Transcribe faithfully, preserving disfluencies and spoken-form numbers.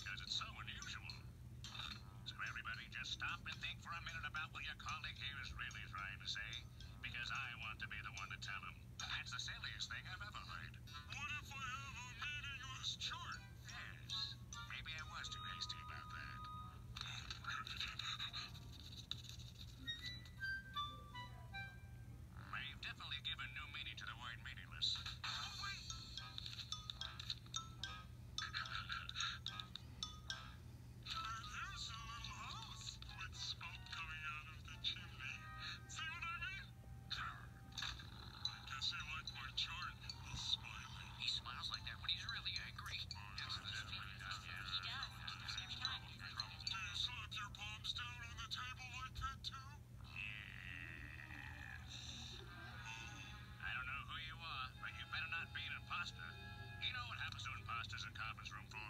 because it's so unusual. So everybody just stop and think for a minute about what your colleague here is really trying to say, because I want to be the one to tell him. That's the silliest thing I've ever heard. What if I have a meaningless chart? Yes. Maybe I was too hasty about that. I've definitely given new meaning to the word meaningless. Oh, wait! And here's a little house with smoke coming out of the chimney. See what I mean? I guess he liked my chart. He's smiling. He smiles like that when he's really angry. Yes, that's what he does. Yeah. He does. Every time. Do you slap your palms down on the table like that too? I don't know who you are, but you better not be an imposter. You know what happens to imposters in conference room four